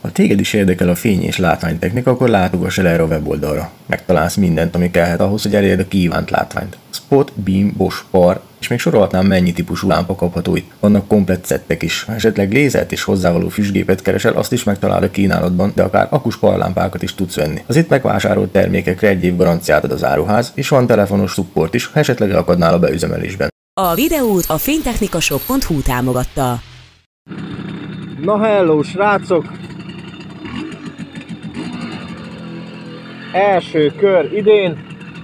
Ha téged is érdekel a fény- és látványtechnika, akkor látogass el erre a weboldalra. Megtalálsz mindent, ami kellhet ahhoz, hogy elérd a kívánt látványt. Spot, beam, Bosch, par, és még sorolhatnám, mennyi típusú lámpa kapható itt. Vannak komplett szettek is. Ha esetleg lézert és hozzávaló füstgépet keresel, azt is megtalálod a kínálatban, de akár akus parlámpákat is tudsz venni. Az itt megvásárolt termékekre 1 év garanciát ad az áruház, és van telefonos support is, ha esetleg elakadnál a beüzemelésben. A videót a fénytechnikashop.hu támogatta. Na hello, srácok! Első kör idén.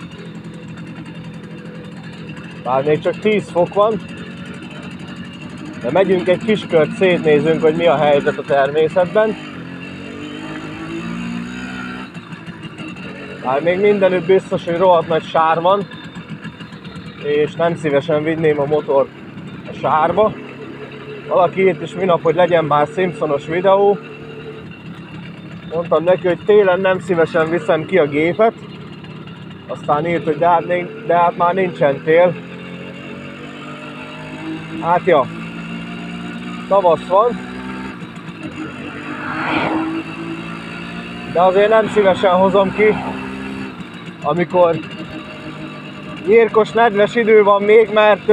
Bár még csak 10 fok van. De megyünk egy kis kört, szétnézünk, hogy mi a helyzet a természetben. Bár még mindenütt biztos, hogy rohadt nagy sár van. És nem szívesen vinném a motort a sárba. Valaki írt is minap, hogy legyen már Simpsonos videó. Mondtam neki, hogy télen nem szívesen viszem ki a gépet. Aztán írt, hogy de hát már nincsen tél. Hát ja, tavasz van. De azért nem szívesen hozom ki, amikor nyírkos, nedves idő van még, mert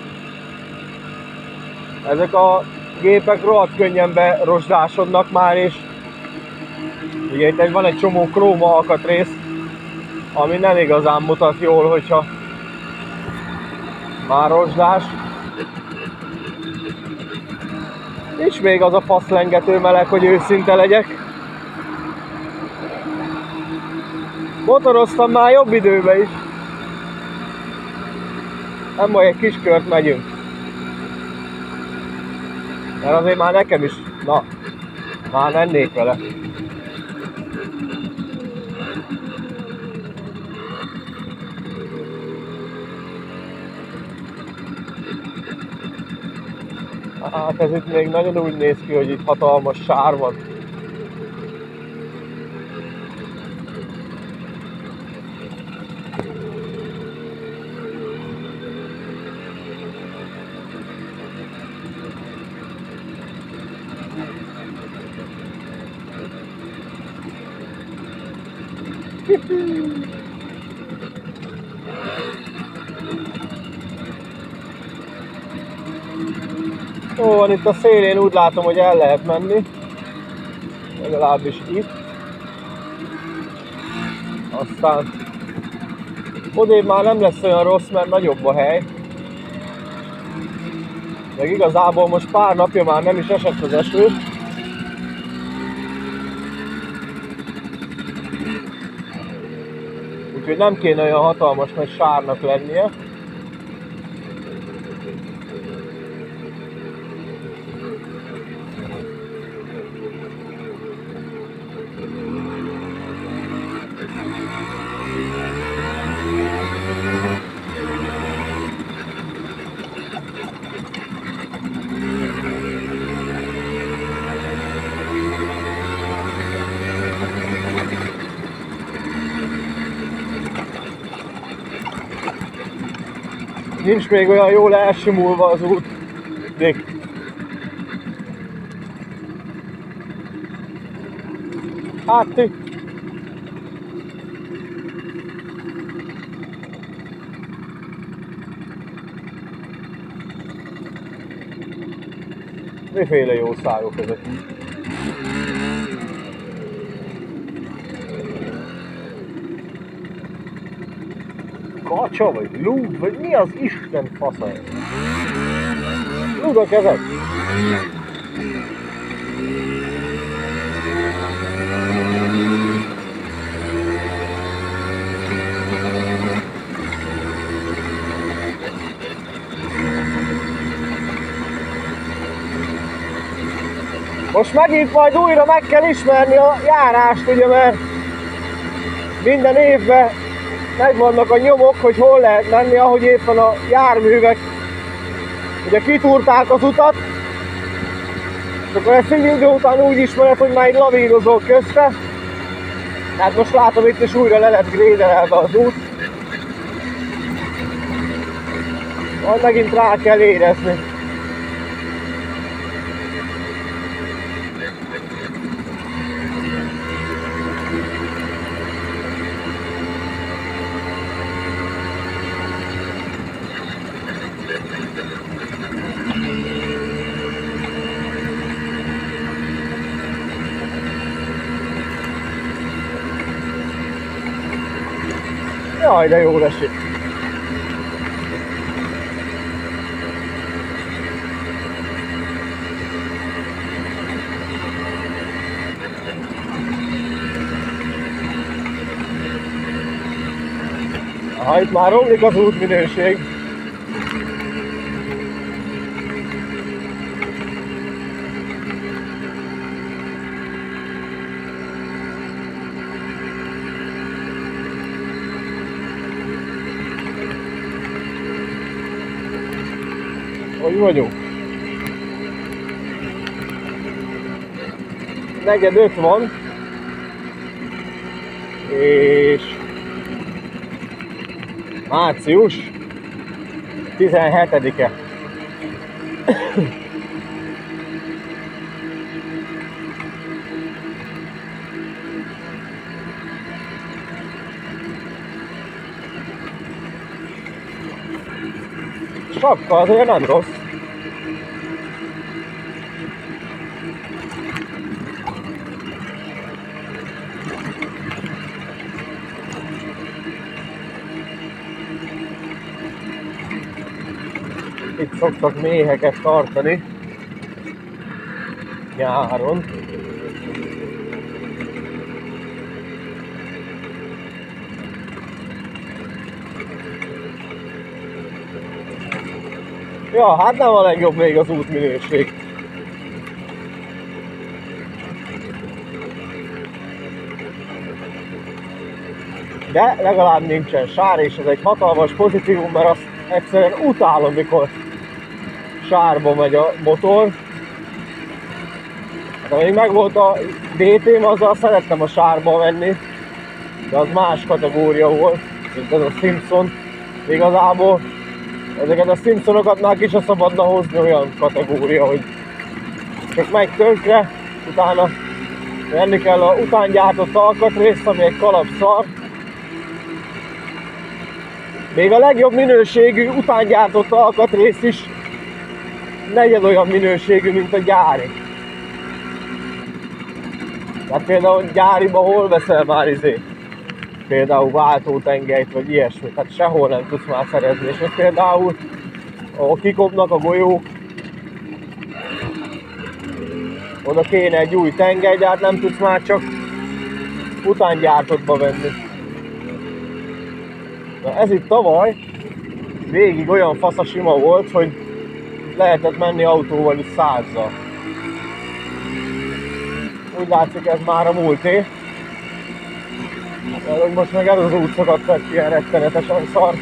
ezek a gépek rohadt könnyen berozsdásodnak már, és ugye itt van egy csomó króma alkatrész, ami nem igazán mutat jól, hogyha már rozsdás. És még az a faszlengető meleg, hogy őszinte legyek. Motoroztam már jobb időben is. Nem baj, egy kis kört megyünk. Mert azért már nekem is, na, már mennék vele. Hát ez itt még nagyon úgy néz ki, hogy itt hatalmas sár van. Jó van, itt a szélén úgy látom, hogy el lehet menni. Legalábbis itt. Aztán odébb már nem lesz olyan rossz, mert nagyobb a hely. Meg igazából most pár napja már nem is esett az eső. Úgyhogy nem kéne olyan hatalmas nagy sárnak lennie. Nincs még olyan jól elsimulva az út, Dick. Hát ti. Miféle jó szájok ezek? Kacsa vagy lúd, vagy mi az Isten fasza ez? Lúdok ezek? Most megint majd újra meg kell ismerni a járást, ugye, mert minden évben megvannak a nyomok, hogy hol lehet menni, ahogy éppen a járművek ugye kitúrták az utat, és akkor ezt egy idő után úgy ismered, hogy már így lavírozol közte. Hát most látom, itt is újra le lett gréderelve az út. Majd megint rá kell érezni. Jaj, de jól esik. Ha itt már romlik az útminőség. Hogy vagyunk? 4:05 van. És március 17-e. Sapka azért nem rossz. Itt szoktak méheket tartani nyáron. Ja, hát nem a legjobb még az útminőség. De legalább nincsen sár, és ez egy hatalmas pozitívum, mert azt egyszerűen utálom, mikor sárba megy a motor. De még megvolt a DT-m, azzal szerettem a sárba menni, de az más kategória volt, mint ez a Simpson. Igazából ezeket a Simpsonokat már ki se szabadna hozni, olyan kategória, hogy csak megy tönkre, utána venni kell a utángyártott alkatrészt, ami egy kalapszar. Még a legjobb minőségű utángyártott alkatrész is negyed olyan minőségű, mint a gyári. Tehát például gyáriba hol veszel már például váltótengelyt vagy ilyesmit, tehát sehol nem tudsz már szerezni. És ez például, ahol kikopnak a golyók, oda kéne egy új tengely, de hát nem tudsz már csak utángyártottba venni. Na ez itt tavaly végig olyan faszasima volt, hogy lehetett menni autóval is 100-zal. Úgy látszik, ez már a múlté. Most meg ez az út szakadt fel ilyen rettenetesen szar.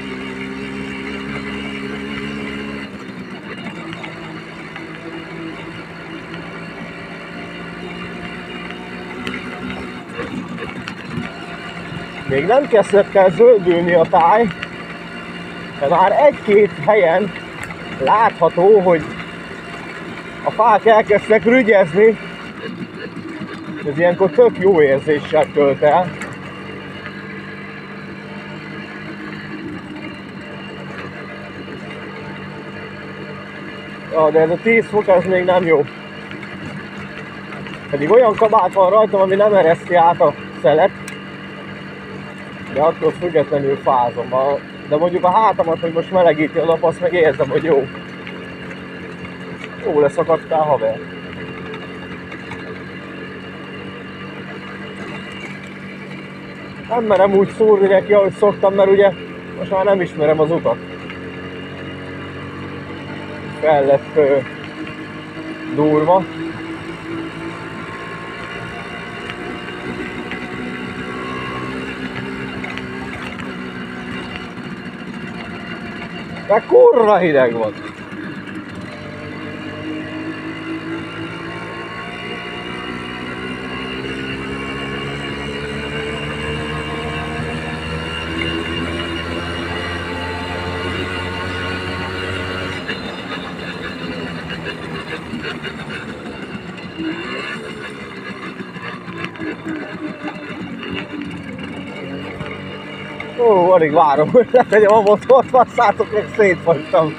Még nem kezdett el zöldülni a táj, de már egy-két helyen látható, hogy a fák elkezdtek rügyezni. Ez ilyenkor tök jó érzéssel tölt el. Ja, de ez a 10 fok, ez még nem jó. Pedig olyan kabát van rajtam, ami nem ereszti át a szelet. De attól függetlenül fázom. De mondjuk a hátamat, hogy most melegíti a nap, azt meg érzem, hogy jó. Jó leszakadtál, haver. Nem merem úgy szúrni neki, ahogy szoktam, mert ugye most már nem ismerem az utat. Fel lett durva. De kurva hideg van! Ó, alig várom, hogy letegyem a motort, basszátok, meg szétfagytam.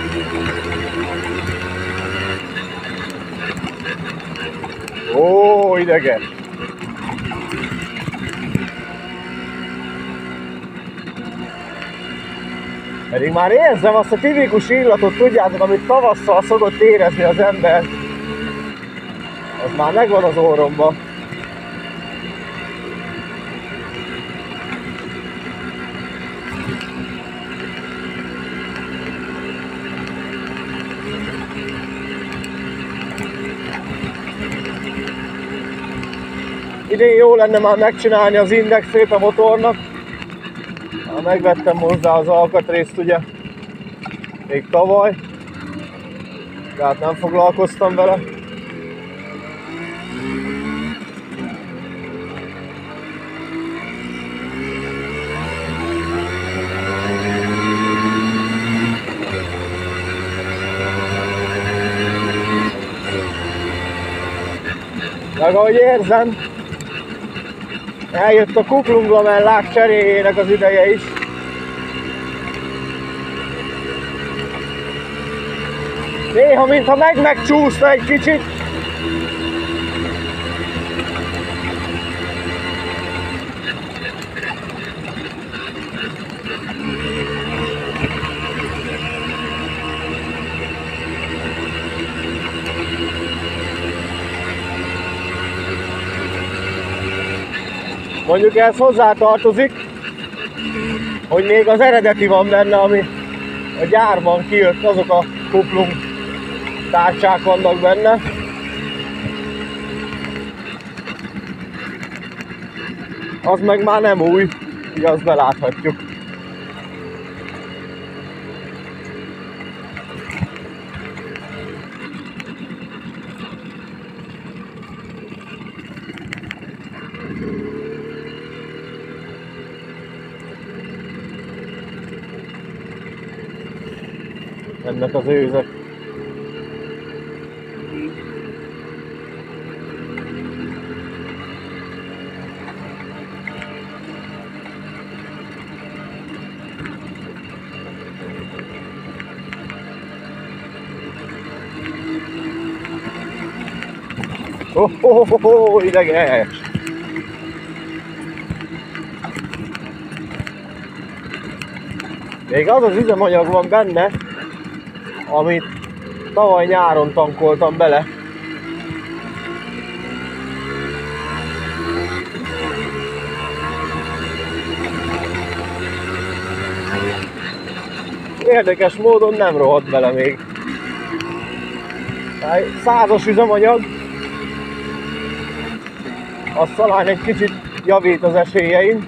Ó, ideges. Pedig már érzem azt a tipikus illatot, tudjátok, amit tavasszal szokott érezni az ember. Az már megvan az orromba. Idén jó lenne már megcsinálni az indexét a motornak. Már megvettem hozzá az alkatrészt ugye még tavaly, tehát nem foglalkoztam vele. Meg ahogy érzem, eljött a kuplunglamellák cseréjének az ideje is. Néha mintha megcsúszna egy kicsit. Mondjuk ez hozzátartozik, hogy még az eredeti van benne, ami a gyárban kijött, azok a kuplung tárcsák vannak benne. Az meg már nem új, így azt beláthatjuk. Ennek az őzek. Ideges! Még az az üzemanyag van benne, amit tavaly nyáron tankoltam bele. Érdekes módon nem rohadt bele még. 100-as üzemanyag, az talán egy kicsit javít az esélyein.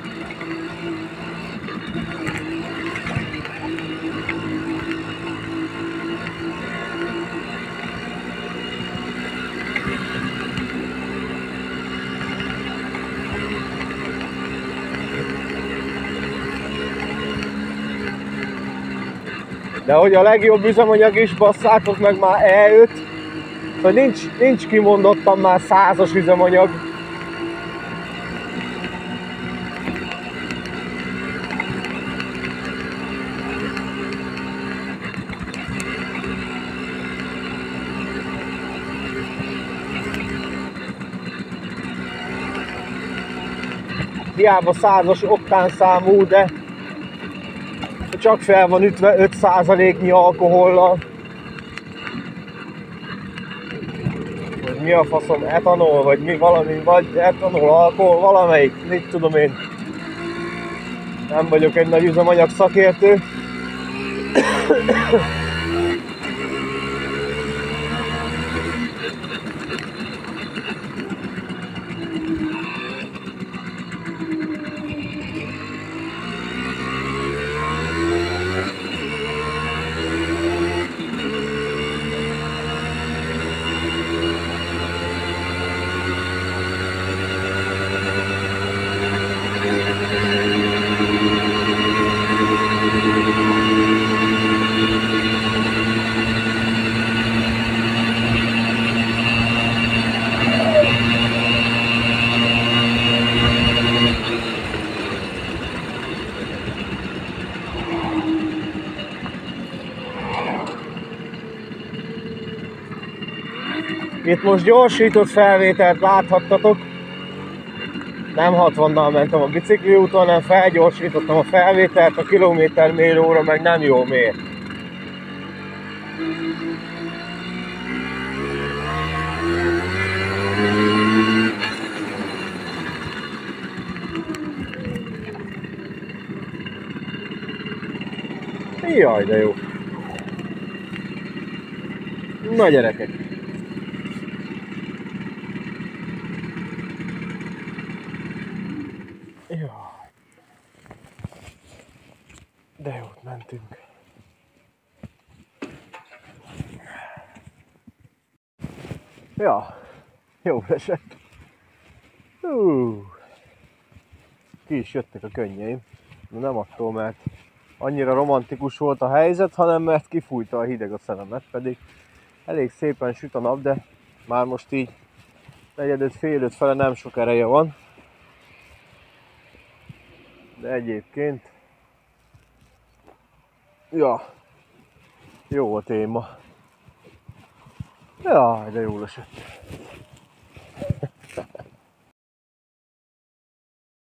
De hogy a legjobb üzemanyag is, basszátok meg már E5, szóval nincs kimondottan már 100-as üzemanyag. Hiába 100-as oktánszámú, de csak fel van ütve 5%-nyi alkohollal. Vagy mi a faszom, etanol, vagy mi valami, vagy etanol, alkohol, valamelyik, mit tudom én. Nem vagyok egy nagy üzemanyag szakértő. Itt most gyorsított felvételt láthattatok. Nem 60-nal mentem a bicikliúton, hanem felgyorsítottam a felvételt, a kilométermérőóra meg nem jól mér. Jaj, de jó. Na gyerekek. Jaj. De jót mentünk. Ja, jó esett. Ki is jöttek a könnyeim. De nem attól, mert annyira romantikus volt a helyzet, hanem mert kifújta a hideg a szememet, pedig elég szépen süt a nap, de már most így 4-5, fél 5 fele nem sok ereje van. De egyébként, ja, jó a téma. Jaj, de jól esett.